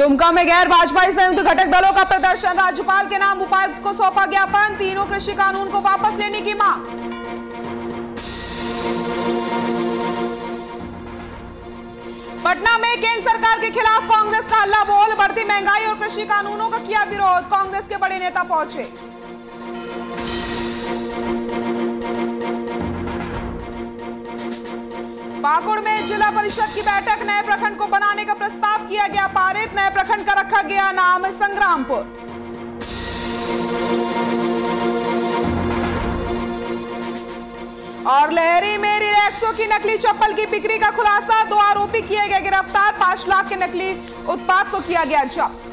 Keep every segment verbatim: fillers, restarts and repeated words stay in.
दुमका में गैर भाजपाई संयुक्त घटक दलों का प्रदर्शन, राज्यपाल के नाम उपायुक्त को सौंपा ज्ञापन, तीनों कृषि कानून को वापस लेने की मांग। पटना में केंद्र सरकार के खिलाफ कांग्रेस का हल्ला बोल, बढ़ती महंगाई और कृषि कानूनों का किया विरोध, कांग्रेस के बड़े नेता पहुंचे। पाकुड़ में जिला परिषद की बैठक, नए प्रखंड को बनाने का प्रस्ताव किया गया पारित, नए प्रखंड का रखा गया नाम संग्रामपुर। और लहरी में रिलैक्सो की नकली चप्पल की बिक्री का खुलासा, दो आरोपी किए गए गिरफ्तार, पांच लाख के नकली उत्पाद को किया गया जब्त।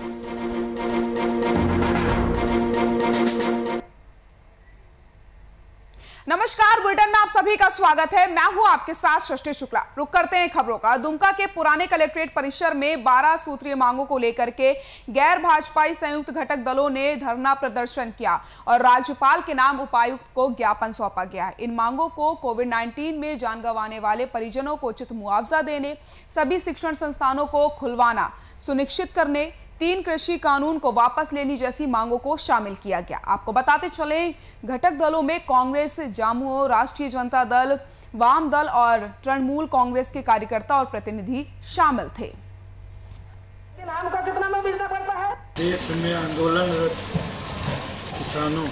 नमस्कार, बुलेटिन में आप सभी का स्वागत है। मैं हूं आपके साथ सृष्टि शुक्ला। रुक करते हैं खबरों का। दुमका के पुराने कलेक्ट्रेट परिसर में बारह सूत्रीय मांगों को लेकर के गैर भाजपाई संयुक्त घटक दलों ने धरना प्रदर्शन किया और राज्यपाल के नाम उपायुक्त को ज्ञापन सौंपा गया। इन मांगों को कोविड नाइन्टीन में जान गंवाने वाले परिजनों को उचित मुआवजा देने, सभी शिक्षण संस्थानों को खुलवाना सुनिश्चित करने, तीन कृषि कानून को वापस लेने जैसी मांगों को शामिल किया गया। आपको बताते चले, घटक दलों में कांग्रेस, जामुओ, राष्ट्रीय जनता दल, वाम दल और तृणमूल कांग्रेस के कार्यकर्ता और प्रतिनिधि शामिल थे। देश में आंदोलनरत किसानों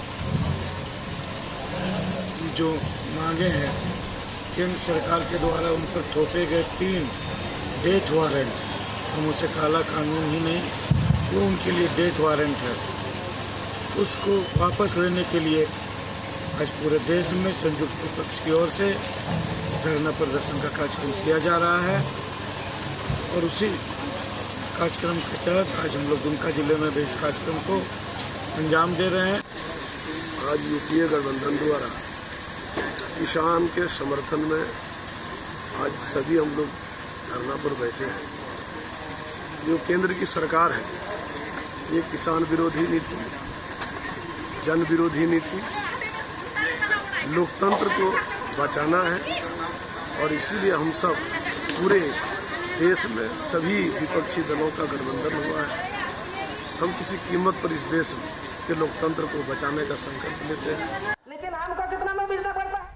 की जो मांगे हैं, केंद्र सरकार के द्वारा उन पर थोपे गए तीन डेथ वारंट, हम उसे काला कानून ही नहीं, वो उनके लिए डेथ वारंट है, उसको वापस लेने के लिए आज पूरे देश में संयुक्त विपक्ष की ओर से धरना प्रदर्शन का कार्यक्रम किया जा रहा है। और उसी कार्यक्रम के तहत आज हम लोग दुमका जिले में भी इस कार्यक्रम को अंजाम दे रहे हैं। आज यूपीए गठबंधन द्वारा किसान के समर्थन में आज सभी हम लोग धरना पर बैठे हैं। जो केंद्र की सरकार है, ये किसान विरोधी नीति, जन विरोधी नीति, लोकतंत्र को बचाना है। और इसीलिए हम सब पूरे देश में सभी विपक्षी दलों का गठबंधन हुआ है। हम किसी कीमत पर इस देश के लोकतंत्र को बचाने का संकल्प लेते हैं। लेकिन हमको कितना में मिलना पड़ता है।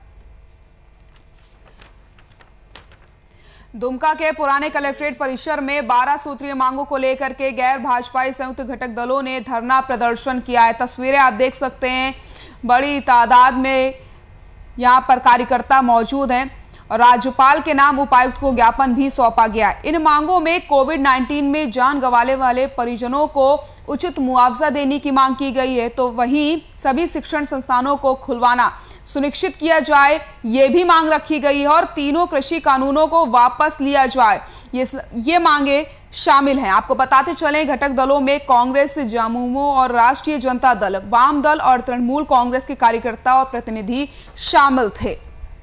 दुमका के पुराने कलेक्ट्रेट परिसर में बारह सूत्रीय मांगों को लेकर के गैर भाजपाई संयुक्त घटक दलों ने धरना प्रदर्शन किया है। तस्वीरें आप देख सकते हैं, बड़ी तादाद में यहां पर कार्यकर्ता मौजूद हैं और राज्यपाल के नाम उपायुक्त को ज्ञापन भी सौंपा गया। इन मांगों में कोविड नाइन्टीन में जान गंवाने वाले परिजनों को उचित मुआवजा देने की मांग की गई है, तो वहीं सभी शिक्षण संस्थानों को खुलवाना सुनिश्चित किया जाए, ये भी मांग रखी गई है और तीनों कृषि कानूनों को वापस लिया जाए, ये ये मांगे शामिल हैं। आपको बताते चलें, घटक दलों में कांग्रेस, जामुमो और राष्ट्रीय जनता दल, वाम दल और तृणमूल कांग्रेस के कार्यकर्ता और प्रतिनिधि शामिल थे।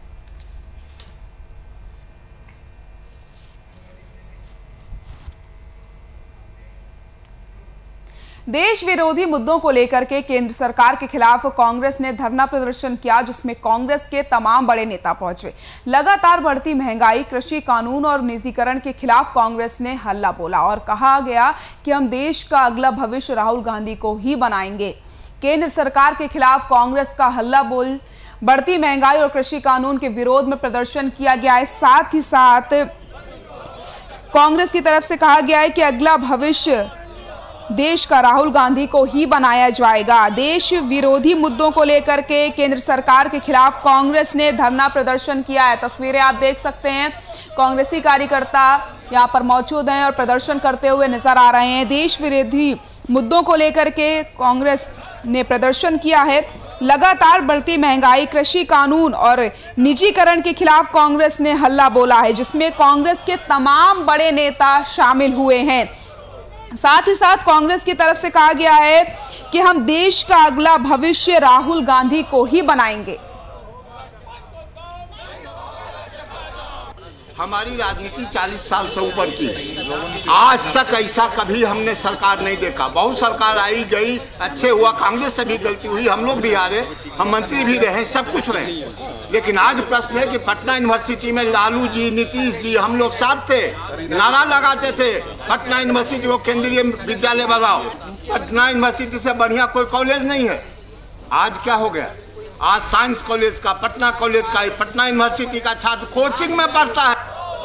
देश विरोधी मुद्दों को लेकर के केंद्र सरकार के खिलाफ कांग्रेस ने धरना प्रदर्शन किया, जिसमें कांग्रेस के तमाम बड़े नेता पहुंचे। लगातार बढ़ती महंगाई, कृषि कानून और निजीकरण के खिलाफ कांग्रेस ने हल्ला बोला और कहा गया कि हम देश का अगला भविष्य राहुल गांधी को ही बनाएंगे। केंद्र सरकार के खिलाफ कांग्रेस का हल्ला बोल, बढ़ती महंगाई और कृषि कानून के विरोध में प्रदर्शन किया गया है। साथ ही साथ कांग्रेस की तरफ से कहा गया है कि अगला भविष्य देश का राहुल गांधी को ही बनाया जाएगा। देश विरोधी मुद्दों को लेकर के केंद्र सरकार के खिलाफ कांग्रेस ने धरना प्रदर्शन किया है। तस्वीरें आप देख सकते हैं, कांग्रेसी कार्यकर्ता यहां पर मौजूद हैं और प्रदर्शन करते हुए नजर आ रहे हैं। देश विरोधी मुद्दों को लेकर के कांग्रेस ने प्रदर्शन किया है। लगातार बढ़ती महंगाई, कृषि कानून और निजीकरण के खिलाफ कांग्रेस ने हल्ला बोला है, जिसमें कांग्रेस के तमाम बड़े नेता शामिल हुए हैं। साथ ही साथ कांग्रेस की तरफ से कहा गया है कि हम देश का अगला भविष्य राहुल गांधी को ही बनाएंगे। हमारी राजनीति चालीस साल से ऊपर की, आज तक ऐसा कभी हमने सरकार नहीं देखा। बहुत सरकार आई गई, अच्छे हुआ, कांग्रेस से भी गलती हुई, हम लोग भी हारे, हम मंत्री भी रहे, सब कुछ रहे, लेकिन आज प्रश्न है कि पटना यूनिवर्सिटी में लालू जी, नीतीश जी, हम लोग साथ थे, नारा लगाते थे पटना यूनिवर्सिटी को केंद्रीय विद्यालय बनाओ। पटना यूनिवर्सिटी से बढ़िया कोई कॉलेज नहीं है। आज क्या हो गया? आज साइंस कॉलेज का, पटना कॉलेज का, पटना यूनिवर्सिटी का छात्र कोचिंग में पढ़ता है।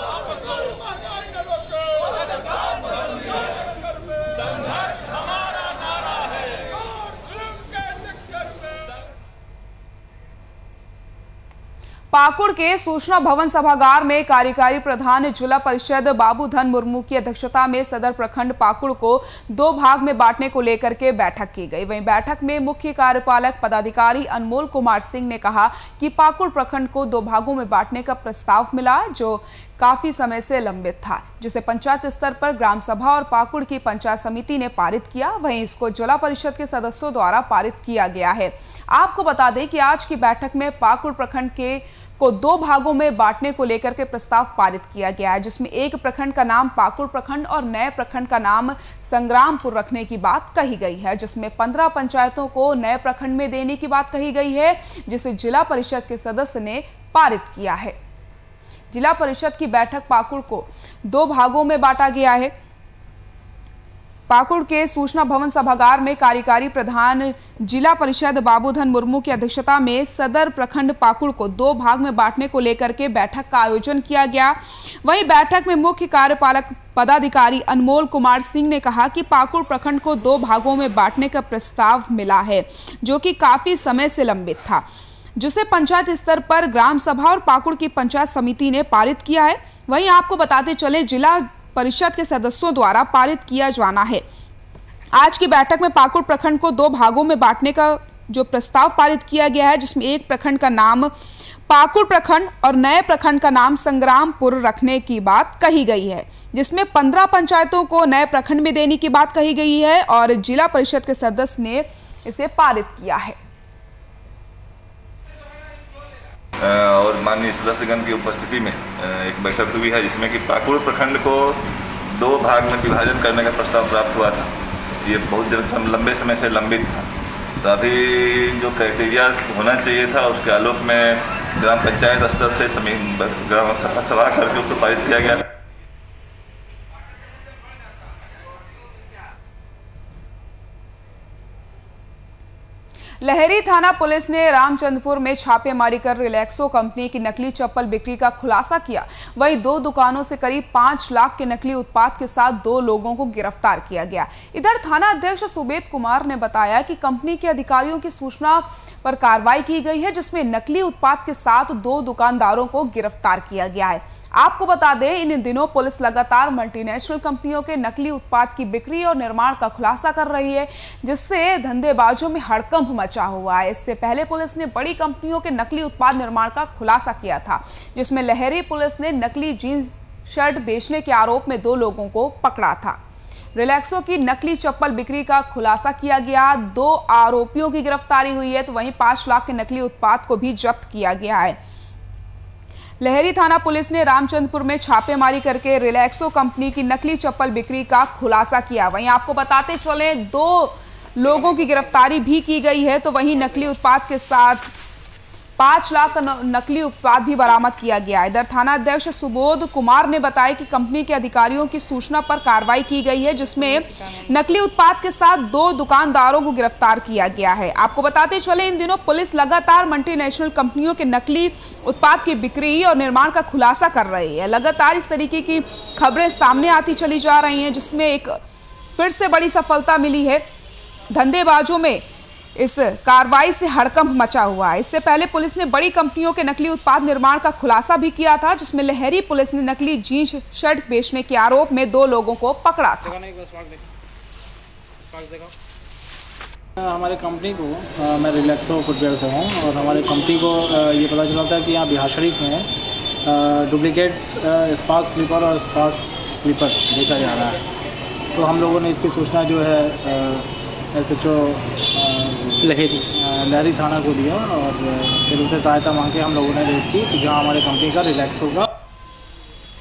पाकुड़ के सूचना भवन सभागार में कार्यकारी प्रधान जिला परिषद बाबूधन मुर्मू की अध्यक्षता में सदर प्रखंड पाकुड़ को दो भाग में बांटने को लेकर के बैठक की गई। वहीं बैठक में मुख्य कार्यपालक पदाधिकारी अनमोल कुमार सिंह ने कहा कि पाकुड़ प्रखंड को दो भागों में बांटने का प्रस्ताव मिला, जो काफी समय से लंबित था, जिसे पंचायत स्तर पर ग्राम सभा और पाकुड़ की पंचायत समिति ने पारित किया। वहीं इसको जिला परिषद के सदस्यों द्वारा पारित किया गया है। आपको बता दें कि आज की बैठक में पाकुड़ प्रखंड के को दो भागों में बांटने को लेकर के प्रस्ताव पारित किया गया है, जिसमें एक प्रखंड का नाम पाकुड़ प्रखंड और नए प्रखंड का नाम संग्रामपुर रखने की बात कही गई है, जिसमें पंद्रह पंचायतों को नए प्रखंड में देने की बात कही गई है, जिसे जिला परिषद के सदस्य ने पारित किया है। जिला परिषद की बैठक पाकुड़ को दो भागों में बांटा गया है। पाकुड़ के सूचना भवन सभागार में कार्यकारी प्रधान जिला परिषद बाबूधन मुर्मू की अध्यक्षता में सदर प्रखंड पाकुड़ को दो भाग में बांटने को लेकर के बैठक का आयोजन किया गया। वहीं बैठक में मुख्य कार्यपालक पदाधिकारी अनमोल कुमार सिंह ने कहा कि पाकुड़ प्रखंड को दो भागों में बांटने का प्रस्ताव मिला है, जो कि काफी समय से लंबित था, जिसे पंचायत स्तर पर ग्राम सभा और पाकुड़ की पंचायत समिति ने पारित किया है। वहीं आपको बताते चले जिला परिषद के सदस्यों द्वारा पारित किया जाना है। आज की बैठक में पाकुड़ प्रखंड को दो भागों में बांटने का जो प्रस्ताव पारित किया गया है, जिसमें एक प्रखंड का नाम पाकुड़ प्रखंड और नए प्रखंड का नाम संग्रामपुर रखने की बात कही गई है, जिसमें पंद्रह पंचायतों को नए प्रखंड में देने की बात कही गई है और जिला परिषद के सदस्य ने इसे पारित किया है। और माननीय सदस्यगण की उपस्थिति में एक बैठक हुई है, जिसमें कि पाकुड़ प्रखंड को दो भाग में विभाजन करने का प्रस्ताव प्राप्त हुआ था। ये बहुत जल्द लंबे समय से लंबित था, तो अभी जो क्राइटेरिया होना चाहिए था उसके आलोक में ग्राम पंचायत स्तर से ग्राम सभा करके उसको पारित किया गया। लहरी थाना पुलिस ने रामचंद्रपुर में छापेमारी कर रिलैक्सो कंपनी की नकली चप्पल बिक्री का खुलासा किया। वहीं दो दुकानों से करीब पांच लाख के नकली उत्पाद के साथ दो लोगों को गिरफ्तार किया गया। इधर थाना अध्यक्ष सुबेद कुमार ने बताया कि कंपनी के अधिकारियों की सूचना पर कार्रवाई की गई है, जिसमें नकली उत्पाद के साथ दो दुकानदारों को गिरफ्तार किया गया है। आपको बता दें, इन दिनों पुलिस लगातार मल्टीनेशनल कंपनियों के नकली उत्पाद की बिक्री और निर्माण का खुलासा कर रही है, जिससे धंधेबाजों में हड़कंप मचा हुआ है। इससे पहले पुलिस ने बड़ी कंपनियों के नकली उत्पाद निर्माण का खुलासा किया था, जिसमें लहरी पुलिस ने नकली जींस शर्ट बेचने के आरोप में दो लोगों को पकड़ा था। रिलैक्सो की नकली चप्पल बिक्री का खुलासा किया गया, दो आरोपियों की गिरफ्तारी हुई है, तो वहीं पांच लाख के नकली उत्पाद को भी जब्त किया गया है। लहरी थाना पुलिस ने रामचंद्रपुर में छापेमारी करके रिलैक्सो कंपनी की नकली चप्पल बिक्री का खुलासा किया। वहीं आपको बताते चले दो लोगों की गिरफ्तारी भी की गई है, तो वहीं नकली उत्पाद के साथ पांच लाख का नकली उत्पाद भी बरामद किया गया। इधर थाना अध्यक्ष सुबोध कुमार ने बताया कि कंपनी के अधिकारियों की सूचना पर कार्रवाई की गई है, जिसमें नकली उत्पाद के साथ दो दुकानदारों को गिरफ्तार किया गया है। आपको बताते चले, इन दिनों पुलिस लगातार मल्टीनेशनल कंपनियों के नकली उत्पाद की बिक्री और निर्माण का खुलासा कर रही है। लगातार इस तरीके की खबरें सामने आती चली जा रही हैं, जिसमें एक फिर से बड़ी सफलता मिली है। धंधेबाजों में इस कार्रवाई से हड़कंप मचा हुआ है। इससे पहले पुलिस ने बड़ी कंपनियों के नकली उत्पाद निर्माण का खुलासा भी किया था, जिसमें लहरी पुलिस ने नकली जींस शर्ट बेचने के आरोप में दो लोगों को पकड़ा था। हमारे कंपनी को आ, मैं रिलैक्सो फुटवेयर से हूँ और हमारे कंपनी को आ, ये पता चला था कि यहाँ बिहार शरीफ में डुप्लीकेट स्पार्क स्लीपर और स्पार्क स्लीपर बेचा जा रहा है। तो हम लोगों ने इसकी सूचना जो है एस एच ओ लहरी लहरी थाना को दिया और फिर उनसे सहायता मांग के हम लोगों ने रेड की कि जहाँ हमारे कंपनी का रिलैक्सो का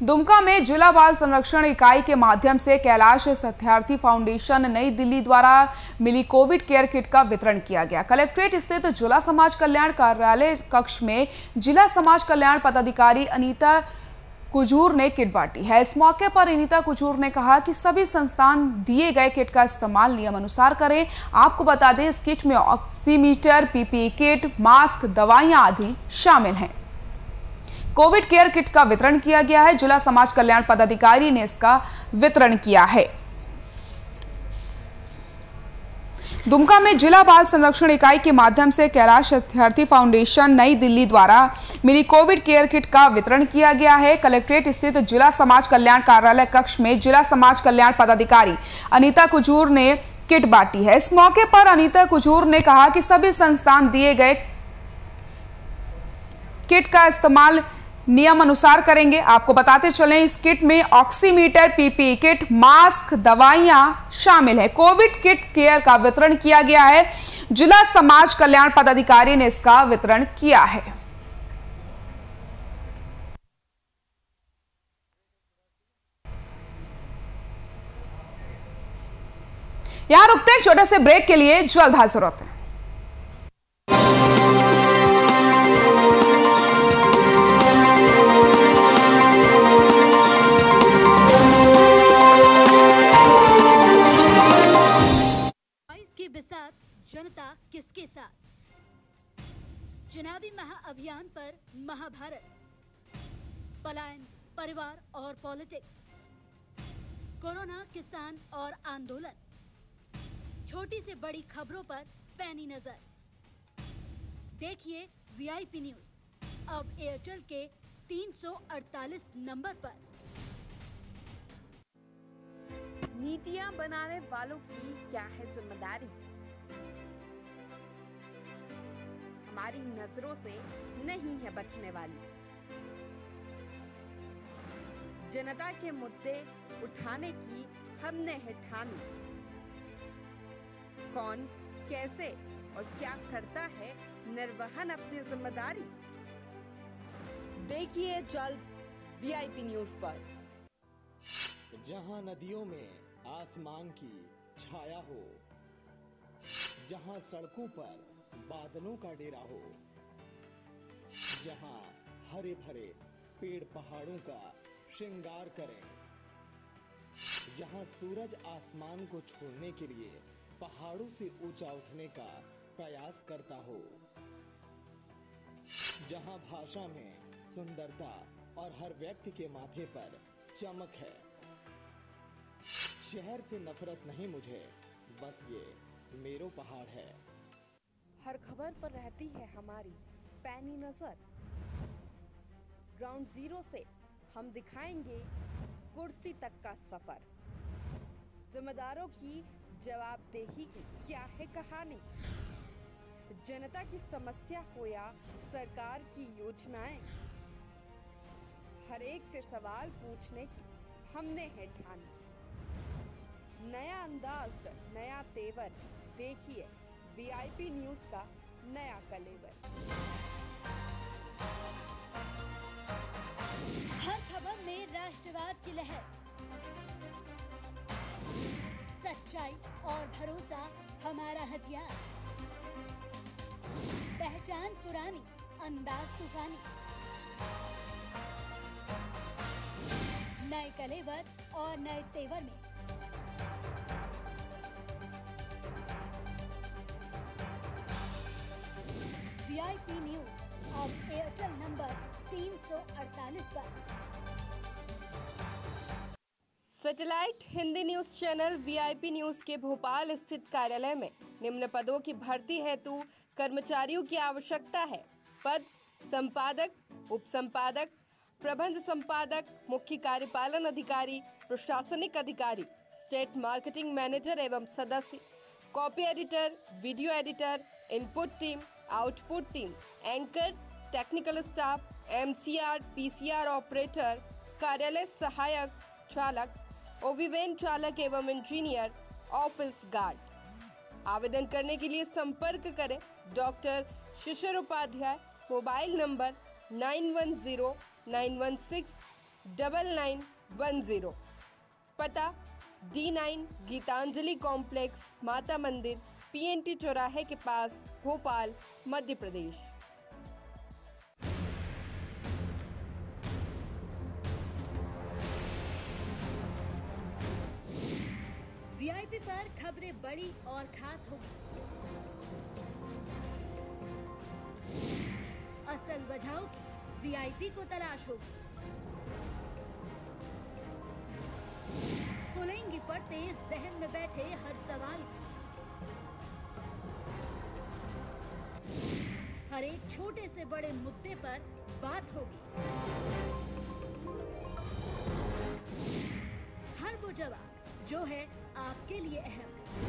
दुमका में जिला बाल संरक्षण इकाई के माध्यम से कैलाश सत्यार्थी फाउंडेशन नई दिल्ली द्वारा मिली कोविड केयर किट का वितरण किया गया। कलेक्ट्रेट स्थित जिला समाज कल्याण कार्यालय कक्ष में जिला समाज कल्याण पदाधिकारी अनीता कुजूर ने किट बांटी है। इस मौके पर अनीता कुजूर ने कहा कि सभी संस्थान दिए गए किट का इस्तेमाल नियम अनुसार करें। आपको बता दें, इस किट में ऑक्सीमीटर, पीपीई किट, मास्क, दवाइयां आदि शामिल हैं। कोविड केयर किट का वितरण किया गया है। जिला समाज कल्याण पदाधिकारी ने इसका वितरण किया है। दुमका में जिला बाल संरक्षण इकाई के माध्यम से कैलाश सत्यार्थी फाउंडेशन नई दिल्ली द्वारा मिली कोविड केयर किट का वितरण किया गया है। कलेक्ट्रेट स्थित जिला समाज कल्याण कार्यालय कक्ष में जिला समाज कल्याण पदाधिकारी अनीता कुजूर ने किट बांटी है। इस मौके पर अनीता कुजूर ने कहा कि सभी संस्थान दिए गए किट का इस्तेमाल नियम अनुसार करेंगे। आपको बताते चलें, इस किट में ऑक्सीमीटर, पीपीई किट, मास्क, दवाइयां शामिल है। कोविड किट केयर का वितरण किया गया है। जिला समाज कल्याण पदाधिकारी ने इसका वितरण किया है। यहां रुकते हैं छोटे से ब्रेक के लिए, जल्द हाजिर होते हैं। जनता किसके साथ? चुनावी महाअभियान पर महाभारत, पलायन, परिवार और पॉलिटिक्स, कोरोना, किसान और आंदोलन, छोटी से बड़ी खबरों पर पैनी नजर। देखिए वीआईपी न्यूज अब एयरटेल के तीन सौ अड़तालीस नंबर पर। नीतियां बनाने वालों की क्या है जिम्मेदारी? हमारी नजरों से नहीं है बचने वाली। जनता के मुद्दे उठाने की हमने है ठानी। कौन, कैसे और क्या करता है निर्वहन अपनी जिम्मेदारी? देखिए जल्द वीआईपी न्यूज पर। जहां नदियों में आसमान की छाया हो, जहां सड़कों पर बादलों का डेरा हो, जहां हरे भरे पेड़ पहाड़ों का श्रृंगार करें, जहां सूरज आसमान को छोड़ने के लिए पहाड़ों से ऊंचा उठने का प्रयास करता हो, जहां भाषा में सुंदरता और हर व्यक्ति के माथे पर चमक है। शहर से नफरत नहीं मुझे, बस ये मेरो पहाड़ है। हर खबर पर रहती है हमारी पैनी नजर। ग्राउंड जीरो से हम दिखाएंगे कुर्सी तक का सफर। जिम्मेदारों की जवाबदेही की क्या है कहानी? जनता की समस्या हो या सरकार की योजनाएं, हर एक से सवाल पूछने की हमने है ठानी। नया अंदाज, नया तेवर, देखिए वीआईपी न्यूज का नया कलेवर। हर खबर में राष्ट्रवाद की लहर, सच्चाई और भरोसा हमारा हथियार। पहचान पुरानी, अंदाज तूफानी, नए कलेवर और नए तेवर में। वीआईपी न्यूज अब एयरटेल नंबर तीन सौ अड़तालीस पर। Satellite Hindi news channel VIP news के भोपाल स्थित कार्यालय में निम्न पदों की भर्ती हेतु कर्मचारियों की आवश्यकता है। पद संपादक, उप संपादक, प्रबंध संपादक, मुख्य कार्यपालन अधिकारी, प्रशासनिक अधिकारी, स्टेट मार्केटिंग मैनेजर एवं सदस्य, copy editor, video editor, input team, output team, anchor, technical staff, MCR, PCR operator, कार्यालय सहायक, चालक, ओविवेन चालक एवं इंजीनियर, ऑफिस गार्ड। आवेदन करने के लिए संपर्क करें doctor Shishir Upadhyay, mobile number nine one zero nine one six double nine one zero. पता D nine Gitanjali complex, Mata Mandir, PNT चौराहे के पास, भोपाल, मध्य प्रदेश। वीआईपी पर खबरें बड़ी और खास होगी। असल वजहों की वीआईपी को तलाश होगी। खुलेंगी पड़ते जहन में बैठे हर सवाल की। हर एक छोटे से बड़े मुद्दे पर बात होगी। हर वो जवाब जो है आपके लिए अहम।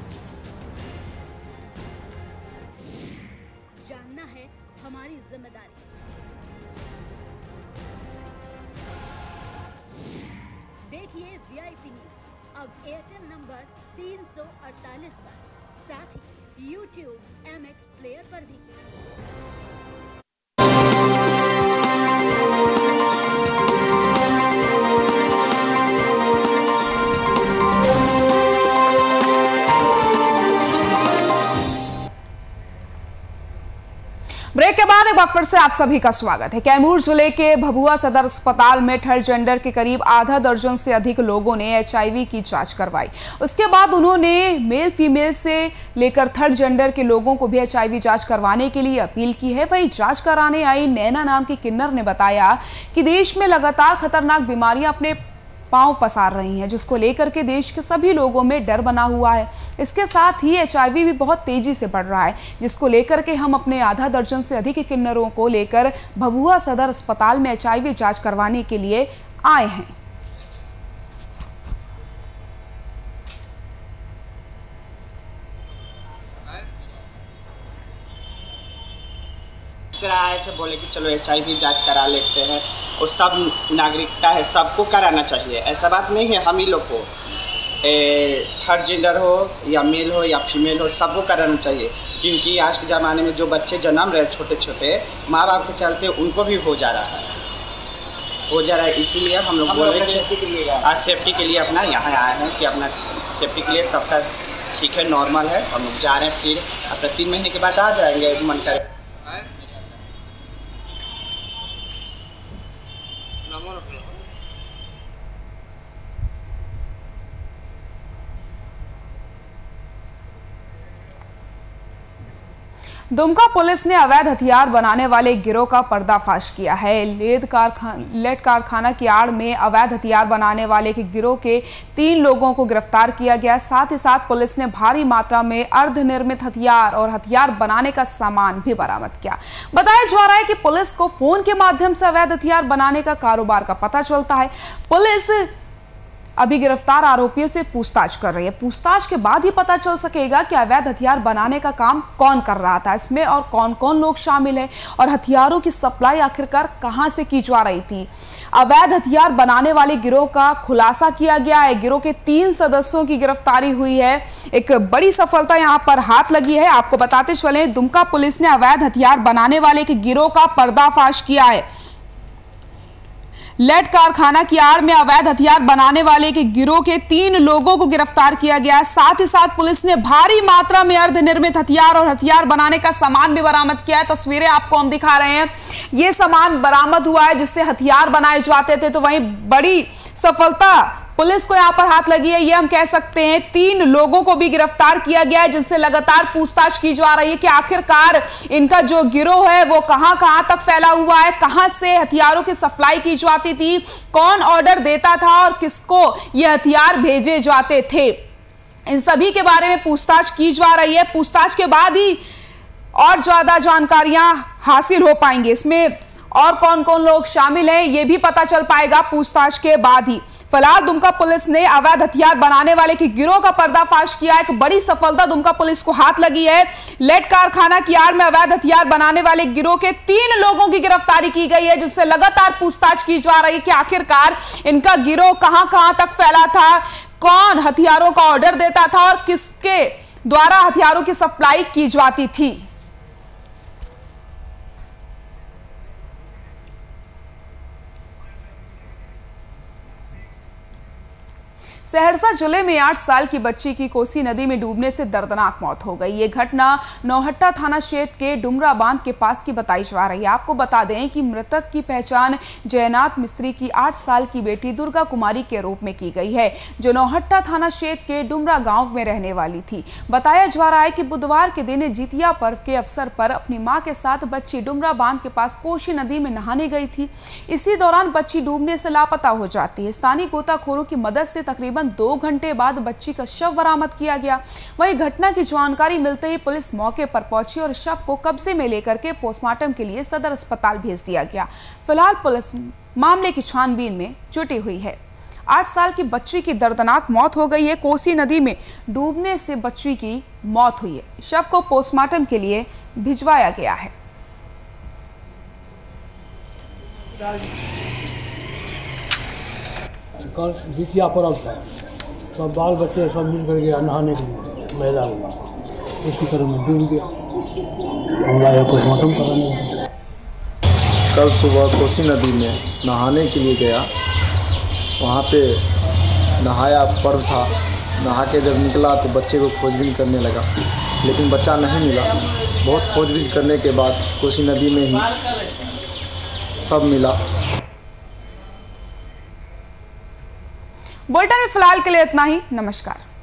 जानना है हमारी जिम्मेदारी। देखिए वीआईपी न्यूज अब एयरटेल नंबर तीन सौ अड़तालीस पर, साथ ही यूट्यूब एमएक्स प्लेयर पर भी। ब्रेक के बाद एक बार फिर से आप सभी का स्वागत है। कैमूर जिले के भभुआ सदर अस्पताल में थर्ड जेंडर के करीब आधा दर्जन से अधिक लोगों ने एचआईवी की जांच करवाई। उसके बाद उन्होंने मेल फीमेल से लेकर थर्ड जेंडर के लोगों को भी एचआईवी जांच करवाने के लिए अपील की है। वहीं जांच कराने आई नैना नाम की किन्नर ने बताया कि देश में लगातार खतरनाक बीमारियां अपने पांव पसार रही हैं, जिसको लेकर के देश के सभी लोगों में डर बना हुआ है। इसके साथ ही एचआईवी भी बहुत तेजी से बढ़ रहा है, जिसको लेकर के हम अपने आधा दर्जन से अधिक किन्नरों को लेकर भभुआ सदर अस्पताल में एचआईवी जांच करवाने के लिए आए हैं। आए थे, बोले कि चलो एचआईवी जांच करा लेते हैं, और सब नागरिकता है, सबको कराना चाहिए। ऐसा बात नहीं है हम ही लोग को, थर्ड जेंडर हो या मेल हो या फीमेल हो, सबको कराना चाहिए। क्योंकि आज के ज़माने में जो बच्चे जन्म रहे छोटे छोटे, माँ बाप के चलते उनको भी हो जा रहा है हो जा रहा है इसीलिए हम लोग बोले कि आज सेफ्टी के लिए अपना यहाँ आए हैं कि अपना सेफ्टी के लिए सबका ठीक है, नॉर्मल है। हम लोग जा रहे हैं, फिर अपना तीन महीने के बाद आ जाएंगे मन करे। दुमका पुलिस ने अवैध हथियार बनाने वाले गिरोह का पर्दाफाश किया है। लेद कारखाना लेड कारखाना की आड़ में अवैध हथियार बनाने वाले के गिरोह के तीन लोगों को गिरफ्तार किया गया। साथ ही साथ पुलिस ने भारी मात्रा में अर्धनिर्मित हथियार और हथियार बनाने का सामान भी बरामद किया। बताया जा रहा है कि पुलिस को फोन के माध्यम से अवैध हथियार बनाने का कारोबार का पता चलता है। पुलिस अभी गिरफ्तार आरोपियों से पूछताछ कर रही है। पूछताछ के बाद ही पता चल सकेगा कि अवैध हथियार बनाने का काम कौन कर रहा था इसमें और कौन कौन लोग शामिल हैं और हथियारों की सप्लाई आखिरकार कहां से की जा रही थी। अवैध हथियार बनाने वाले गिरोह का खुलासा किया गया है। गिरोह के तीन सदस्यों की गिरफ्तारी हुई है। एक बड़ी सफलता यहां पर हाथ लगी है। आपको बताते चले, दुमका पुलिस ने अवैध हथियार बनाने वाले के गिरोह का पर्दाफाश किया है। लेड कारखाना की आड़ में अवैध हथियार बनाने वाले के गिरोह के तीन लोगों को गिरफ्तार किया गया। साथ ही साथ पुलिस ने भारी मात्रा में अर्धनिर्मित हथियार और हथियार बनाने का सामान भी बरामद किया है। तस्वीरें आपको हम दिखा रहे हैं। यह सामान बरामद हुआ है जिससे हथियार बनाए जाते थे। तो वहीं बड़ी सफलता पुलिस को यहां पर हाथ लगी है, ये हम कह सकते हैं। तीन लोगों को भी गिरफ्तार किया गया है जिनसे लगातार पूछताछ की जा रही है कि आखिरकार इनका जो गिरोह है वो कहां कहां तक फैला हुआ है, कहां से हथियारों की सप्लाई की जाती थी, कौन ऑर्डर देता था और किसको ये हथियार भेजे जाते थे। इन सभी के बारे में पूछताछ की जा रही है। पूछताछ के बाद ही और ज्यादा जानकारियां हासिल हो पाएंगी। इसमें और कौन कौन लोग शामिल हैं ये भी पता चल पाएगा पूछताछ के बाद ही। फिलहाल दुमका पुलिस ने अवैध हथियार बनाने वाले के गिरोह का पर्दाफाश किया है। एक बड़ी सफलता दुमका पुलिस को हाथ लगी है। लेड कारखाना की आड़ में अवैध हथियार बनाने वाले गिरोह के तीन लोगों की गिरफ्तारी की गई है जिससे लगातार पूछताछ की जा रही है कि आखिरकार इनका गिरोह कहां कहां तक फैला था, कौन हथियारों का ऑर्डर देता था और किसके द्वारा हथियारों की सप्लाई की जाती थी। सहरसा जिले में आठ साल की बच्ची की कोसी नदी में डूबने से दर्दनाक मौत हो गई। ये घटना नौहट्टा थाना क्षेत्र के डुमरा बांध के पास की बताई जा रही है। आपको बता दें कि मृतक की पहचान जयनाथ मिस्त्री की आठ साल की बेटी दुर्गा कुमारी के रूप में की गई है, जो नौहट्टा थाना क्षेत्र के डुमरा गांव में रहने वाली थी। बताया जा रहा है कि बुधवार के दिन जितिया पर्व के अवसर पर अपनी मां के साथ बच्ची डुमरा बांध के पास कोसी नदी में नहाने गई थी। इसी दौरान बच्ची डूबने से लापता हो जाती है। स्थानीय गोताखोरों की मदद से तकरीबन दो घंटे बाद बच्ची का शव बरामद किया गया। वहीं घटना की जानकारी मिलते ही पुलिस मौके पर पहुंची और शव को कब्जे में लेकर के पोस्टमार्टम के लिए सदर अस्पताल भेज दिया गया। फिलहाल पुलिस मामले की छानबीन में जुटी हुई है। आठ साल की बच्ची की दर्दनाक मौत हो गई है। कोसी नदी में डूबने से बच्ची की मौत हुई है। शव को पोस्टमार्टम के लिए भिजवाया गया है। कल जितिया पर्व था, सब बाल बच्चे सब मिल कर गया नहाने के लिए मैदान में, उसी तरह में डूब गया। हम लाए पोस्टमार्टम कराने। कल सुबह कोसी नदी में नहाने के लिए गया, वहाँ पे नहाया, पर्व था। नहा के जब निकला तो बच्चे को खोजबीन करने लगा, लेकिन बच्चा नहीं मिला। बहुत खोजबीन करने के बाद कोसी नदी में ही सब मिला। बुलेटिन में फिलहाल के लिए इतना ही। नमस्कार।